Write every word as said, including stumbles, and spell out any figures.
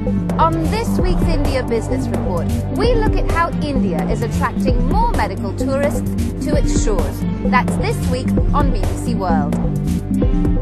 On this week's India Business Report, we look at how India is attracting more medical tourists to its shores. That's this week on B B C World.